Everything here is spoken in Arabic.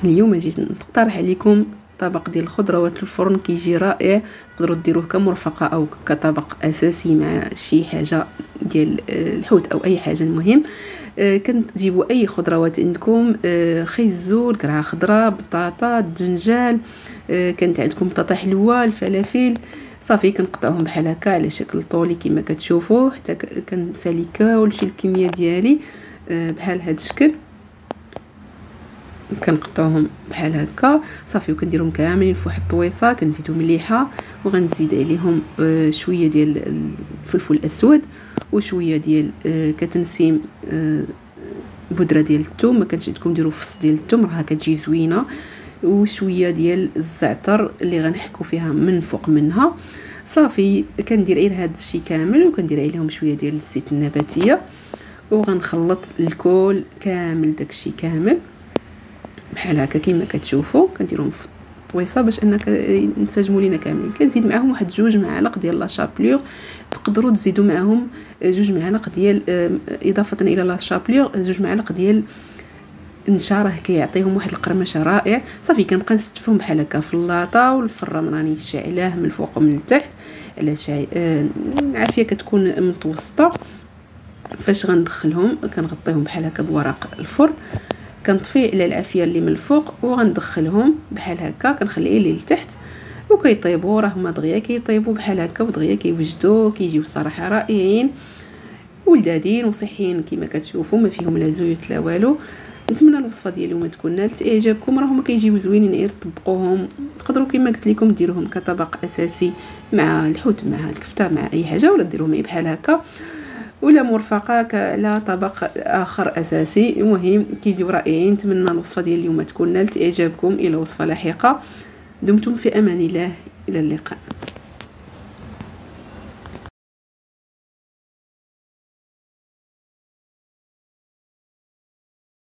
اليوم جيت نقترح عليكم طبق ديال الخضروات الفرن كيجي رائع. تقدروا ديروه كمرفقه او كطبق اساسي مع شي حاجه ديال الحوت او اي حاجه. المهم كنتجيبوا اي خضروات عندكم، خيزو، القرعه خضراء، بطاطا، الدنجال، كانت عندكم بطاطا حلوه، الفلافل، صافي كنقطعوهم بحال هكا على شكل طولي كما كتشوفوا، حتى كنساليكاو شي الكميه ديالي بحال هذا الشكل. كنقطعوهم بحال هكا صافي، وكنديرهم كاملين في واحد الطويصه. كنزيدو مليحه وغنزيد عليهم شويه ديال الفلفل الاسود وشويه ديال كتنسيم، بودره ديال الثوم، ما كانش عندكم ديروا فص ديال الثوم راه كتجي زوينه، وشويه ديال الزعتر اللي غنحكو فيها من فوق منها. صافي كندير غير هذا الشيء كامل، وكندير عليهم شويه ديال الزيت النباتيه، وغنخلط الكل كامل داكشي كامل بحال هكا كما كتشوفوا. كنديرهم في طويصه باش انك ينسجموا لينا كاملين. كنزيد معاهم واحد 2 معالق ديال لا شابلور، تقدروا تزيدوا معاهم 2 معالق ديال اضافه الى لا شابلور 2 معالق ديال النشا، راه كيعطيهم واحد القرمشه رائع. صافي كنبقى نستفهم بحال هكا في اللاطه، والفران راني شاعلاه من الفوق ومن التحت على عافيه كتكون متوسطه. فاش غندخلهم كنغطيهم بحال هكا بورق الفرن، كنطفي على العافيه اللي من الفوق، وغندخلهم بحال هكا كنخليه اللي لتحت وكيطيبوا. راه هما دغيا كيطيبوا بحال هكا ودغيا كيوجدوا، كيجيو صراحه رائعين ولذاذين وصحيين كما كتشوفوا، ما فيهم لا زيوت لا والو. نتمنى الوصفه ديال اليوم تكون نالت اعجابكم. راهم كيجيو زوينين، غير طبقوهم. تقدروا كما قلت لكم ديروهم كطبق اساسي مع الحوت، مع الكفته، مع اي حاجه، ولا ديروهم بحال هكا ولا مرفقه على طبق اخر اساسي. المهم كيجيو رائعين. نتمنى الوصفه ديال اليوم تكون نالت اعجابكم. الى وصفه لاحقه، دمتم في امان الله، الى اللقاء.